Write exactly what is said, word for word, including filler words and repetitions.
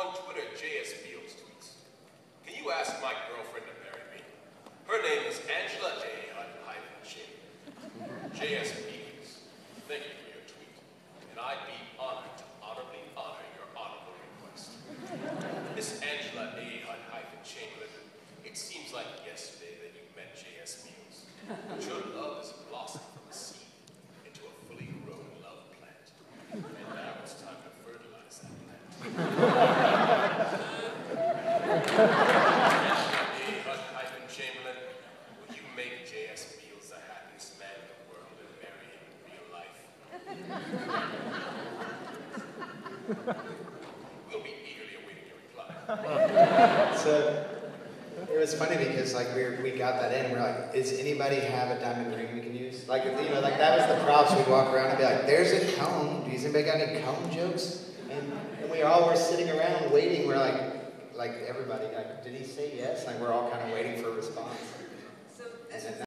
On Twitter, J S Fields tweets, "Can you ask my girlfriend to marry me? Her name is Angela A. Hyphen J S Fields, thank you for your tweet, and I'd be honored to honorably honor your honorable request. Miss Angela A. Hyphen Chamberlain, it seems like yesterday that you met J S Fields, but your love has blossomed from a seed into a fully grown love plant, and now it's time to fertilize that plant." Hyphen Chamberlain, will you make J S Fields the happiest man in the world and marry him in real life? We'll be eagerly awaiting your reply. So it was funny because like we were, we got that in and we're like, does anybody have a diamond ring we can use? Like, you know, like that was the props. We'd walk around and be like, there's a cone. Does anybody got any cone jokes? And, and we all were sitting around waiting. We're like, like everybody, like, did he say yes? Like we're all kind of waiting for a response.